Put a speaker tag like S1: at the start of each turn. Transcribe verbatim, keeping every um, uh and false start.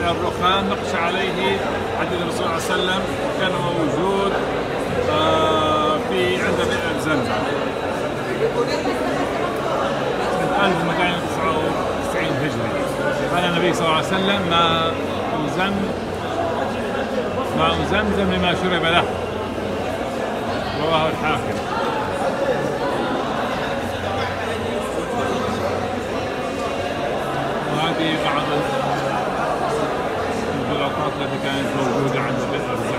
S1: الرخام نقش عليه حديث الرسول صلى الله عليه وسلم، كان موجود في عند بئر زمزم سنة ألف ومئتين وتسعة وتسعين هجري. قال النبي صلى الله عليه وسلم: ماء زم ماء زمزم لما شرب له، رواه الحاكم. وهذه بعض الغلطات التي كانت موجودة عند بئر